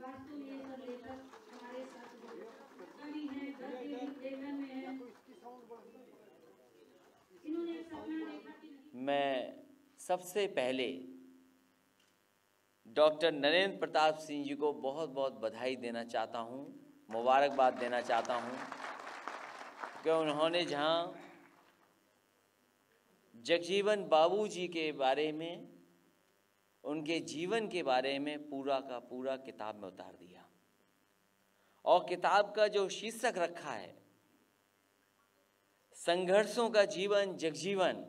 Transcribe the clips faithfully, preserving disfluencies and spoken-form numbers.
वास्तव में ये सब लेखक हमारे साथ कवि हैं, गद्य लेखन में हैं। इन्होंने एक सपना देखा कि मैं सबसे पहले डॉक्टर नरेंद्र प्रताप सिंह जी को बहुत बहुत बधाई देना चाहता हूँ, मुबारकबाद देना चाहता हूँ कि उन्होंने जहाँ जगजीवन बाबूजी के बारे में, उनके जीवन के बारे में पूरा का पूरा किताब में उतार दिया। और किताब का जो शीर्षक रखा है, संघर्षों का जीवन जगजीवन,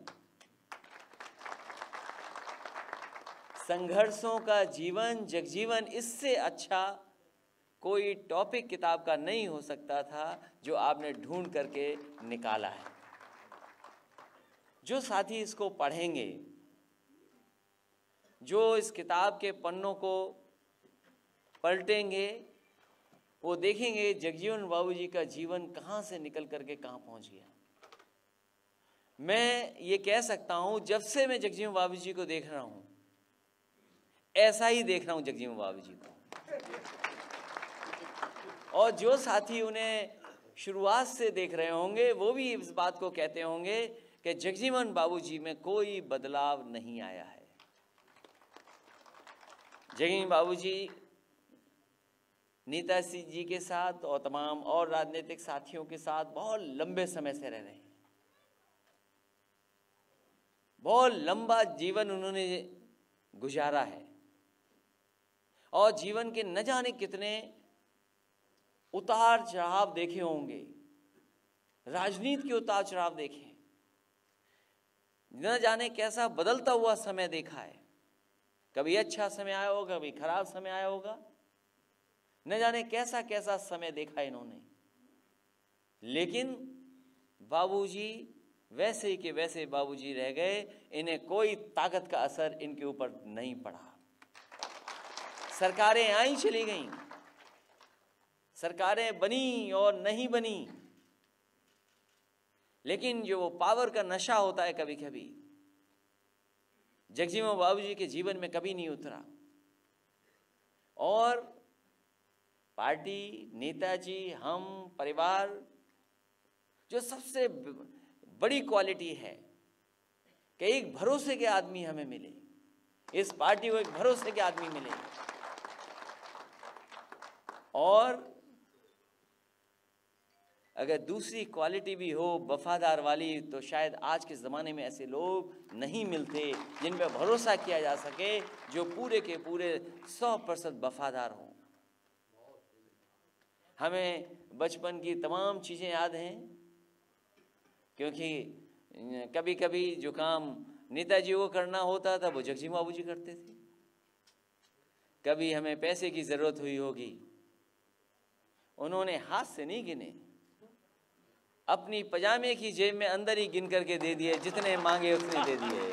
संघर्षों का जीवन जगजीवन, इससे अच्छा कोई टॉपिक किताब का नहीं हो सकता था जो आपने ढूंढ करके निकाला है। जो साथी इसको पढ़ेंगे, जो इस किताब के पन्नों को पलटेंगे, वो देखेंगे जगजीवन बाबूजी का जीवन कहाँ से निकल करके कहाँ पहुँच गया। मैं ये कह सकता हूँ, जब से मैं जगजीवन बाबूजी को देख रहा हूँ, ऐसा ही देख रहा हूँ जगजीवन बाबूजी को। और जो साथी उन्हें शुरुआत से देख रहे होंगे, वो भी इस बात को कहते होंगे कि जगजीवन बाबूजी में कोई बदलाव नहीं आया है। जगजीवन बाबूजी नेताजी जी के साथ और तमाम और राजनीतिक साथियों के साथ बहुत लंबे समय से रह रहे हैं। बहुत लंबा जीवन उन्होंने गुजारा है और जीवन के न जाने कितने उतार चढ़ाव देखे होंगे, राजनीति के उतार चढ़ाव देखे, न जाने कैसा बदलता हुआ समय देखा है। कभी अच्छा समय आया होगा, कभी खराब समय आया होगा, न जाने कैसा कैसा समय देखा इन्होंने। लेकिन बाबूजी वैसे ही के वैसे बाबूजी रह गए। इन्हें कोई ताकत का असर इनके ऊपर नहीं पड़ा। सरकारें आई चली गईं, सरकारें बनी और नहीं बनी, लेकिन जो वो पावर का नशा होता है कभी कभी, जगजीवन बाबूजी के जीवन में कभी नहीं उतरा। और पार्टी, नेताजी, हम, परिवार, जो सबसे बड़ी क्वालिटी है कि एक भरोसे के आदमी हमें मिले, इस पार्टी को एक भरोसे के आदमी मिले। और अगर दूसरी क्वालिटी भी हो वफादार वाली, तो शायद आज के ज़माने में ऐसे लोग नहीं मिलते जिन पर भरोसा किया जा सके, जो पूरे के पूरे सौ प्रतिशत वफादार हों। हमें बचपन की तमाम चीज़ें याद हैं, क्योंकि कभी कभी जो काम नेताजी को करना होता था वो जगजीवन बाबूजी करते थे। कभी हमें पैसे की ज़रूरत हुई होगी, उन्होंने हाथ से नहीं गिने, अपनी पजामे की जेब में अंदर ही गिन करके दे दिए, जितने मांगे उतने दे दिए।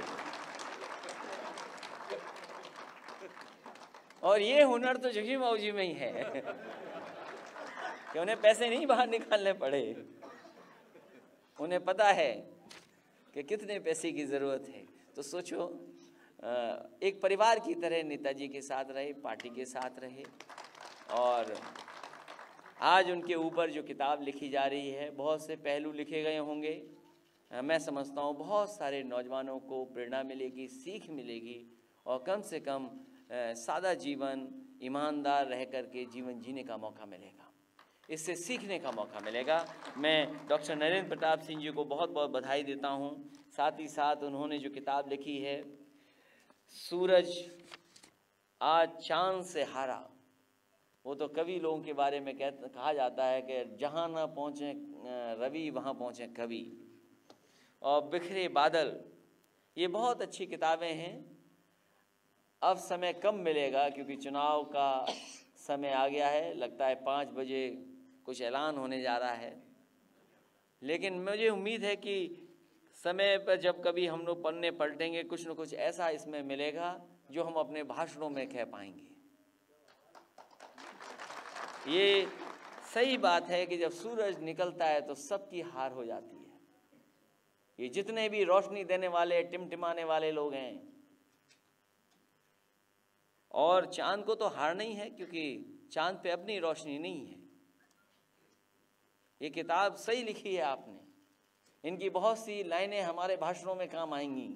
और ये हुनर तो जगजीवन बाबूजी में ही है कि उन्हें पैसे नहीं बाहर निकालने पड़े। उन्हें पता है कि कितने पैसे की ज़रूरत है। तो सोचो, एक परिवार की तरह नेताजी के साथ रहे, पार्टी के साथ रहे। और आज उनके ऊपर जो किताब लिखी जा रही है, बहुत से पहलू लिखे गए होंगे। मैं समझता हूँ बहुत सारे नौजवानों को प्रेरणा मिलेगी, सीख मिलेगी, और कम से कम सादा जीवन, ईमानदार रह कर के जीवन जीने का मौका मिलेगा, इससे सीखने का मौका मिलेगा। मैं डॉक्टर नरेंद्र प्रताप सिंह जी को बहुत बहुत बधाई देता हूँ। साथ ही साथ उन्होंने जो किताब लिखी है, सूरज आज चांद से हारा, वो तो कवि लोगों के बारे में कह कहा जाता है कि जहाँ न पहुँचे रवि वहाँ पहुँचे कवि। और बिखरे बादल, ये बहुत अच्छी किताबें हैं। अब समय कम मिलेगा क्योंकि चुनाव का समय आ गया है। लगता है पाँच बजे कुछ ऐलान होने जा रहा है, लेकिन मुझे उम्मीद है कि समय पर जब कभी हम लोग पन्ने पलटेंगे, कुछ न कुछ ऐसा इसमें मिलेगा जो हम अपने भाषणों में कह पाएंगे। ये सही बात है कि जब सूरज निकलता है तो सबकी हार हो जाती है। ये जितने भी रोशनी देने वाले, टिमटिमाने वाले लोग हैं, और चांद को तो हार नहीं है, क्योंकि चांद पे अपनी रोशनी नहीं है। ये किताब सही लिखी है आपने, इनकी बहुत सी लाइनें हमारे भाषणों में काम आएंगी।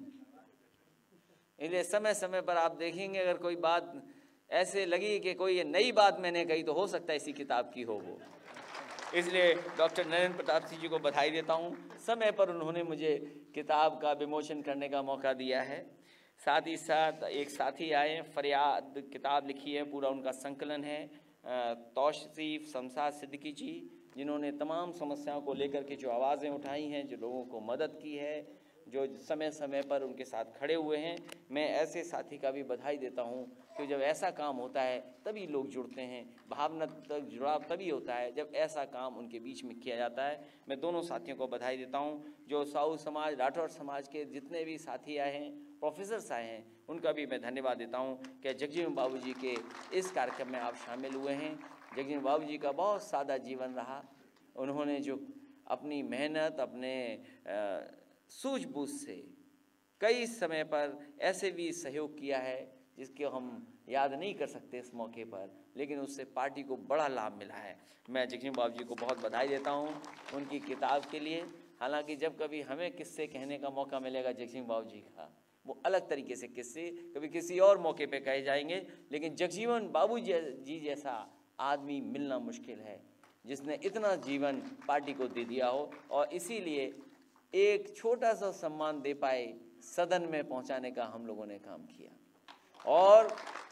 इसलिए समय समय पर आप देखेंगे, अगर कोई बात ऐसे लगी कि कोई ये नई बात मैंने कही, तो हो सकता है इसी किताब की हो वो। इसलिए डॉक्टर नरेंद्र प्रताप सिंह जी को बधाई देता हूँ, समय पर उन्होंने मुझे किताब का विमोचन करने का मौका दिया है। साथ ही साथ एक साथी आए, फरियाद किताब लिखी है, पूरा उनका संकलन है, तौसीफ शमशाद सिद्दीकी जी, जिन्होंने तमाम समस्याओं को लेकर के जो आवाज़ें उठाई हैं, जो लोगों को मदद की है, जो समय समय पर उनके साथ खड़े हुए हैं। मैं ऐसे साथी का भी बधाई देता हूं कि जब ऐसा काम होता है तभी लोग जुड़ते हैं, भावनात्मक जुड़ाव तभी होता है जब ऐसा काम उनके बीच में किया जाता है। मैं दोनों साथियों को बधाई देता हूं, जो साहू समाज, राठौर समाज के जितने भी साथी आए हैं, प्रोफेसर्स आए हैं, उनका भी मैं धन्यवाद देता हूं कि जगजीवन बाबू जी के इस कार्यक्रम में आप शामिल हुए हैं। जगजीवन बाबू जी का बहुत सादा जीवन रहा, उन्होंने जो अपनी मेहनत, अपने सूझबूझ से कई समय पर ऐसे भी सहयोग किया है जिसके हम याद नहीं कर सकते इस मौके पर, लेकिन उससे पार्टी को बड़ा लाभ मिला है। मैं जगजीवन बाबू जी को बहुत बधाई देता हूं उनकी किताब के लिए। हालांकि जब कभी हमें किस्से कहने का मौका मिलेगा जगजीवन बाबू जी का, वो अलग तरीके से किस्से कभी किसी और मौके पे कहे जाएंगे, लेकिन जगजीवन बाबू जी जैसा आदमी मिलना मुश्किल है जिसने इतना जीवन पार्टी को दे दिया हो, और इसीलिए एक छोटा सा सम्मान दे पाए, सदन में पहुंचाने का हम लोगों ने काम किया। और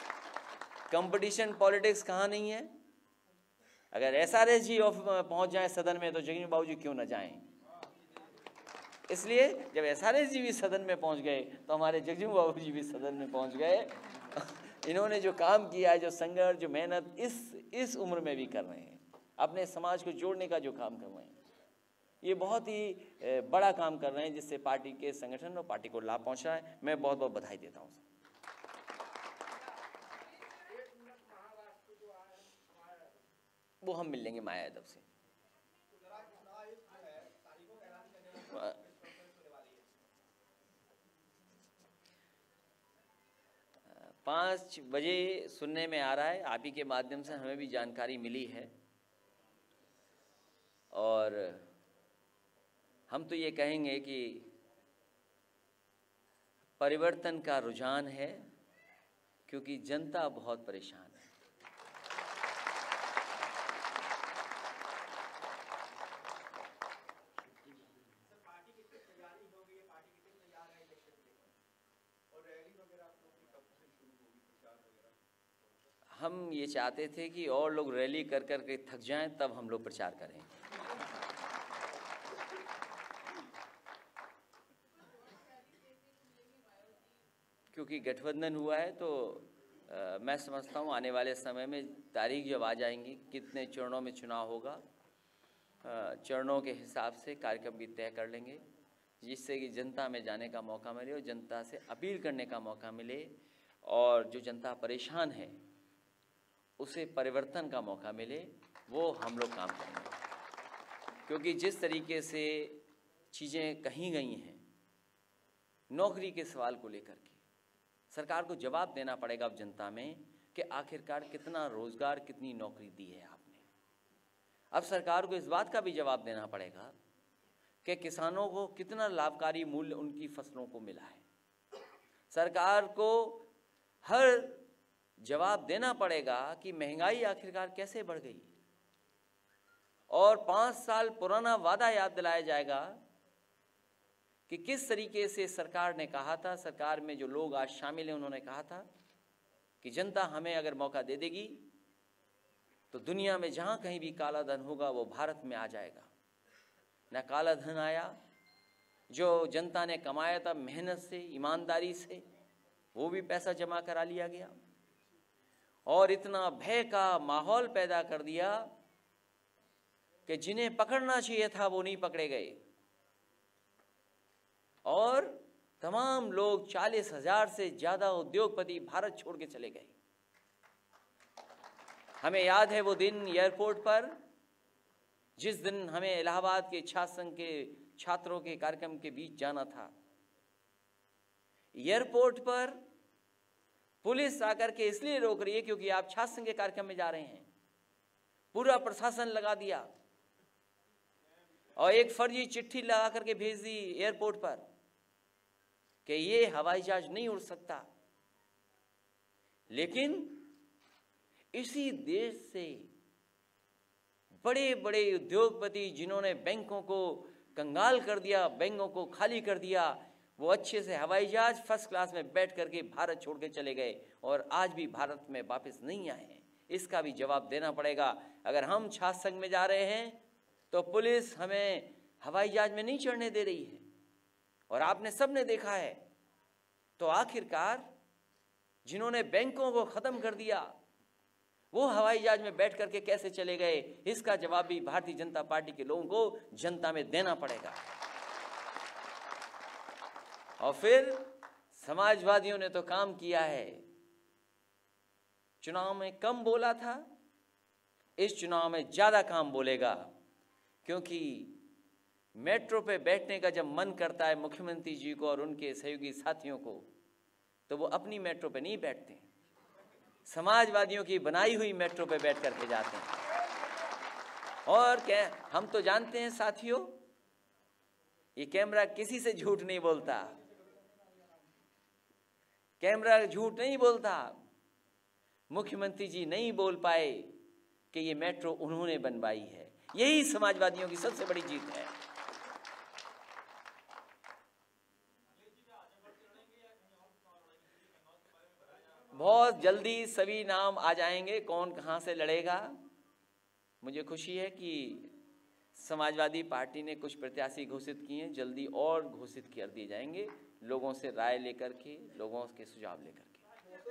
कंपटीशन पॉलिटिक्स कहाँ नहीं है? अगर एसआरएस जी पहुंच जाए सदन में तो जगजीवन बाबू जी क्यों ना जाएं? इसलिए जब एसआरएस जी भी सदन में पहुंच गए तो हमारे जगजीवन बाबू जी भी सदन में पहुंच गए। इन्होंने जो काम किया है, जो संघर्ष, जो मेहनत इस इस उम्र में भी कर रहे हैं, अपने समाज को जोड़ने का जो काम कर रहे हैं, ये बहुत ही बड़ा काम कर रहे हैं जिससे पार्टी के संगठन और पार्टी को लाभ पहुंच रहा है। मैं बहुत बहुत बधाई देता हूं। वो हम मिल लेंगे माया यादव से। पाँच बजे सुनने में आ रहा है, आप ही के माध्यम से हमें भी जानकारी मिली है, और हम तो ये कहेंगे कि परिवर्तन का रुझान है, क्योंकि जनता बहुत परेशान है। हम ये चाहते थे कि और लोग रैली कर कर के थक जाएं, तब हम लोग प्रचार करें। क्योंकि गठबंधन हुआ है तो आ, मैं समझता हूँ आने वाले समय में तारीख जब आ जाएंगी, कितने चरणों में चुनाव होगा, चरणों के हिसाब से कार्यक्रम भी तय कर लेंगे, जिससे कि जनता में जाने का मौका मिले और जनता से अपील करने का मौका मिले, और जो जनता परेशान है उसे परिवर्तन का मौका मिले, वो हम लोग काम करेंगे। क्योंकि जिस तरीके से चीज़ें कही गई हैं नौकरी के सवाल को लेकर के, सरकार को जवाब देना पड़ेगा अब जनता में कि आखिरकार कितना रोजगार, कितनी नौकरी दी है आपने। अब सरकार को इस बात का भी जवाब देना पड़ेगा कि किसानों को कितना लाभकारी मूल्य उनकी फसलों को मिला है। सरकार को हर जवाब देना पड़ेगा कि महंगाई आखिरकार कैसे बढ़ गई, और पाँच साल पुराना वादा याद दिलाया जाएगा कि किस तरीके से सरकार ने कहा था, सरकार में जो लोग आज शामिल हैं उन्होंने कहा था कि जनता हमें अगर मौका दे देगी तो दुनिया में जहाँ कहीं भी काला धन होगा वो भारत में आ जाएगा। न काला धन आया, जो जनता ने कमाया था मेहनत से, ईमानदारी से, वो भी पैसा जमा करा लिया गया, और इतना भय का माहौल पैदा कर दिया कि जिन्हें पकड़ना चाहिए था वो नहीं पकड़े गए, और तमाम लोग, चालीस हजार से ज्यादा उद्योगपति भारत छोड़ के चले गए। हमें याद है वो दिन एयरपोर्ट पर, जिस दिन हमें इलाहाबाद के छात्र संघ के छात्रों के कार्यक्रम के बीच जाना था। एयरपोर्ट पर पुलिस आकर के इसलिए रोक रही है क्योंकि आप छात्र संघ के कार्यक्रम में जा रहे हैं। पूरा प्रशासन लगा दिया और एक फर्जी चिट्ठी लगा करके भेज दी एयरपोर्ट पर कि ये हवाई जहाज नहीं उड़ सकता। लेकिन इसी देश से बड़े बड़े उद्योगपति जिन्होंने बैंकों को कंगाल कर दिया, बैंकों को खाली कर दिया, वो अच्छे से हवाई जहाज फर्स्ट क्लास में बैठ करके भारत छोड़ के चले गए और आज भी भारत में वापस नहीं आए हैं। इसका भी जवाब देना पड़ेगा। अगर हम छात्र संघ में जा रहे हैं तो पुलिस हमें हवाई जहाज में नहीं चढ़ने दे रही है और आपने सबने देखा है। तो आखिरकार जिन्होंने बैंकों को खत्म कर दिया वो हवाई जहाज में बैठ करके कैसे चले गए, इसका जवाब भी भारतीय जनता पार्टी के लोगों को जनता में देना पड़ेगा। और फिर समाजवादियों ने तो काम किया है, चुनाव में कम बोला था, इस चुनाव में ज्यादा काम बोलेगा, क्योंकि मेट्रो पे बैठने का जब मन करता है मुख्यमंत्री जी को और उनके सहयोगी साथियों को, तो वो अपनी मेट्रो पे नहीं बैठते, समाजवादियों की बनाई हुई मेट्रो पे बैठ करके जाते हैं। और क्या हम तो जानते हैं साथियों, ये कैमरा किसी से झूठ नहीं बोलता, कैमरा झूठ नहीं बोलता। मुख्यमंत्री जी नहीं बोल पाए कि ये मेट्रो उन्होंने बनवाई है, यही समाजवादियों की सबसे बड़ी जीत है। बहुत जल्दी सभी नाम आ जाएंगे, कौन कहां से लड़ेगा। मुझे खुशी है कि समाजवादी पार्टी ने कुछ प्रत्याशी घोषित किए हैं, जल्दी और घोषित कर दिए जाएंगे, लोगों से राय लेकर के, लोगों के सुझाव लेकर के।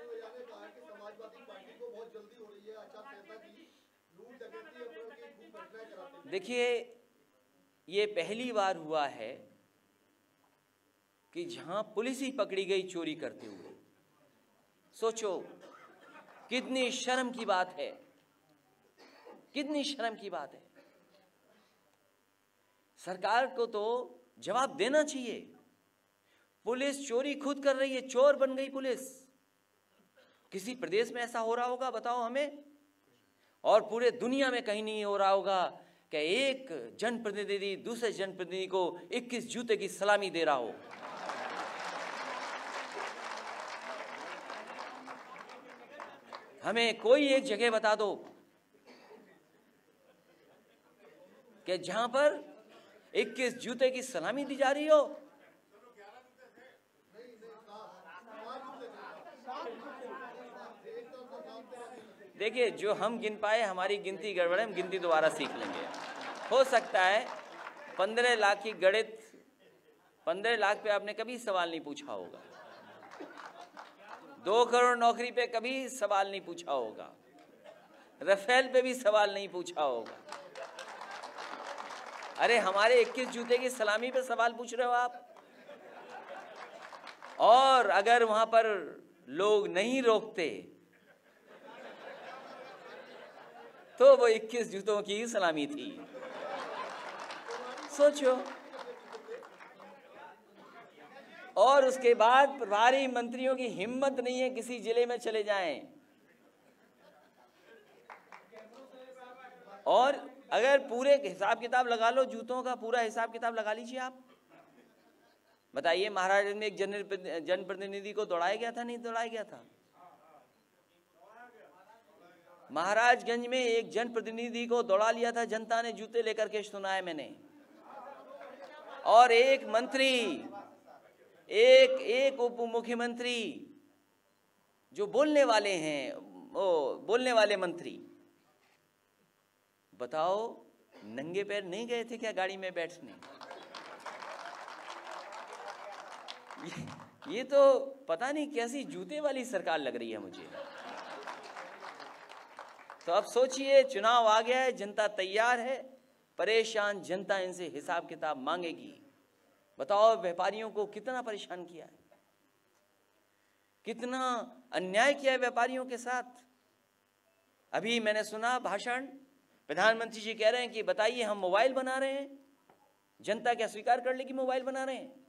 देखिए, ये पहली बार हुआ है कि जहां पुलिस ही पकड़ी गई चोरी करते हुए। सोचो कितनी शर्म की बात है, कितनी शर्म की बात है। सरकार को तो जवाब देना चाहिए। पुलिस चोरी खुद कर रही है, चोर बन गई पुलिस। किसी प्रदेश में ऐसा हो रहा होगा बताओ हमें, और पूरे दुनिया में कहीं नहीं हो रहा होगा कि एक जनप्रतिनिधि दूसरे जनप्रतिनिधि को इक्कीस जूते की सलामी दे रहा हो। हमें कोई एक जगह बता दो कि जहां पर इक्कीस जूते की सलामी दी जा रही हो। देखिए, जो हम गिन पाए, हमारी गिनती गड़बड़ है, हम गिनती दोबारा सीख लेंगे। हो सकता है पंद्रह लाख की गणित, पंद्रह लाख पे आपने कभी सवाल नहीं पूछा होगा, दो करोड़ नौकरी पे कभी सवाल नहीं पूछा होगा, राफेल पे भी सवाल नहीं पूछा होगा। अरे हमारे इक्कीस जूते की सलामी पे सवाल पूछ रहे हो आप। और अगर वहां पर लोग नहीं रोकते तो वो इक्कीस जूतों की सलामी थी। सोचो। और उसके बाद प्रभारी मंत्रियों की हिम्मत नहीं है किसी जिले में चले जाएं। और अगर पूरे हिसाब किताब लगा लो, जूतों का पूरा हिसाब किताब लगा लीजिए आप, बताइए महाराजगंज में एक जन जनप्रतिनिधि को दौड़ाया गया था, नहीं दौड़ाया गया था? महाराजगंज में एक जनप्रतिनिधि को दौड़ा लिया था जनता ने, जूते लेकर के, सुना है मैंने। और एक मंत्री, एक एक उप मुख्यमंत्री जो बोलने वाले हैं, वो बोलने वाले मंत्री, बताओ नंगे पैर नहीं गए थे क्या गाड़ी में बैठने? ये, ये तो पता नहीं कैसी जूते वाली सरकार लग रही है मुझे। तो अब सोचिए, चुनाव आ गया है, जनता तैयार है, परेशान जनता इनसे हिसाब किताब मांगेगी। बताओ व्यापारियों को कितना परेशान किया है, कितना अन्याय किया है व्यापारियों के साथ। अभी मैंने सुना भाषण, प्रधानमंत्री जी कह रहे हैं कि बताइए हम मोबाइल बना रहे हैं, जनता क्या स्वीकार कर लेगी मोबाइल बना रहे हैं?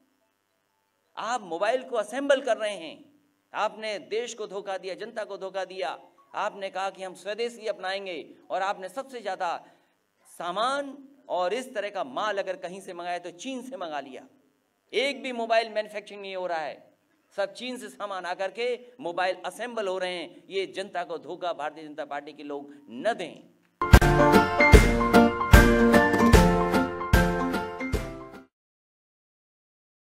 आप मोबाइल को असेंबल कर रहे हैं, आपने देश को धोखा दिया, जनता को धोखा दिया। आपने कहा कि हम स्वदेशी अपनाएंगे, और आपने सबसे ज़्यादा सामान और इस तरह का माल अगर कहीं से मंगाया तो चीन से मंगा लिया। एक भी मोबाइल मैन्युफैक्चरिंग नहीं हो रहा है, सब चीन से सामान आकर के मोबाइल असेंबल हो रहे हैं। ये जनता को धोखा भारतीय जनता पार्टी के लोग न दें।